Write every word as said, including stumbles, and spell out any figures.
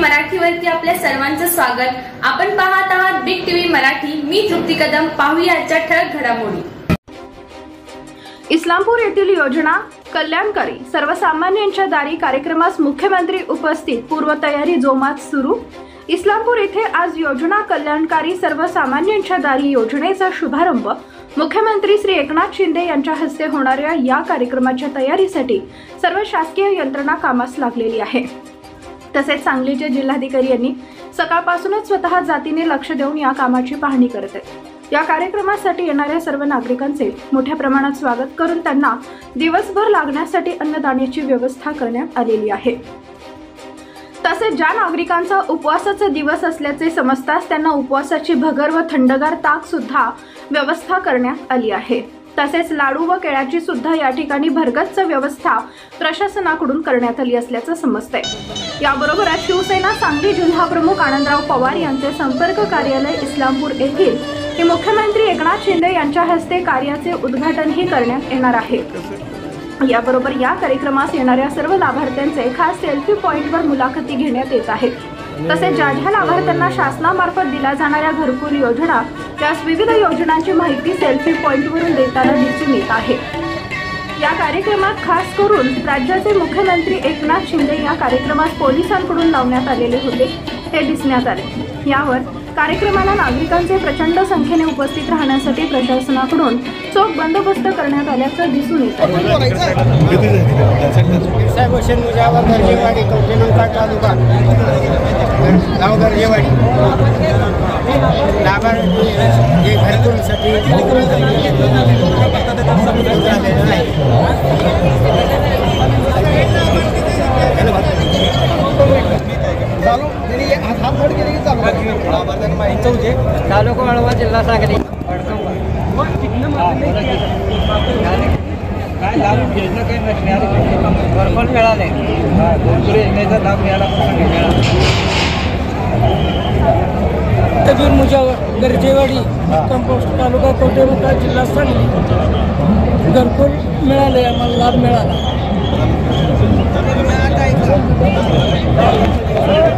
मराठीवरती आपल्या सर्वांचं स्वागत। आपण पाहत आहात बिग टीव्ही मराठी। मी तृप्ती कदम। पाहूया आजच्या ठळक घडामोडी। इस्लामपूर येथील योजना कल्याणकारी सर्वसामान्यांच्या दारी कार्यक्रमास मुख्यमंत्री उपस्थित, पूर्वतयारी जोमात सुरू। इस्लामपूर येथे आज योजना कल्याणकारी सर्वसामान्यांच्या दारी योजनेचा शुभारंभ मुख्यमंत्री श्री एकनाथ शिंदे यांच्या हस्ते होणाऱ्या या कार्यक्रमाच्या तयारीसाठी सर्व शासकीय यंत्रणा कामास लागलेली आहे। तसेच सांगलीचे जिल्हाधिकारी यांनी सकाळपासूनच स्वतः जातीने लक्ष देऊन या कामाची पाहणी करत आहेत। या कार्यक्रमासाठी येणाऱ्या सर्व नागरिकांचे मोठ्या प्रमाणात स्वागत करून त्यांना दिवसभर लागण्यासाठी अन्नदाण्याची व्यवस्था करण्यात आलेली आहे। तसेच ज्या नागरिकांचा उपवासाचा दिवस असल्याचे समजताच त्यांना उपवासाची भगर व थंडगार ताक सुद्धा व्यवस्था करण्यात आली आहे। तसेच लाडू व केळ्याची सुद्धा या ठिकाणी भरगच्च व्यवस्था प्रशासनाकडून करण्यात आली असल्याचं समजतंय। याबरोबरच शिवसेना सांगली जिल्हा प्रमुख आनंदराव पवार यांचे संपर्क कार्यालय इस्लामपूर येथील हे मुख्यमंत्री एकनाथ शिंदे यांच्या हस्ते कार्याचे उद्घाटनही करण्यात येणार आहे। याबरोबर या कार्यक्रमास येणाऱ्या सर्व लाभार्थ्यांचे खास सेल्फी पॉइंटवर मुलाखती घेण्यात येत आहेत। तसेच ज्या ज्या लाभार्थ्यांना शासनामार्फत दिल्या जाणाऱ्या घरकुल योजना त्यास विविध योजनांची माहिती सेल्फी पॉइंटवरून देताना दिसून येत आहे। या कार्यक्रमात खास करून राज्याचे मुख्यमंत्री एकनाथ शिंदे या कार्यक्रमात पोलिसांकडून लावण्यात आलेले होते हे दिसण्यात आले। यावर कार्यक्रमाला नागरिकांचे प्रचंड संख्येने उपस्थित राहण्यासाठी प्रशासनाकडून चोख बंदोबस्त करण्यात आल्याचं दिसून येत आहे। तालुका वाळवा जिल्हा सांगली। काय लाभ योजना काही नसणार घरकुल मिळाले, घरकुल योजनेचा लाभ मिळाला कबीर मुजावर गरजेवाडी कंपोस्ट तालुका कोटेमुखा जिल्हा सांगली घरकुल मिळाले, आम्हाला लाभ मिळाला।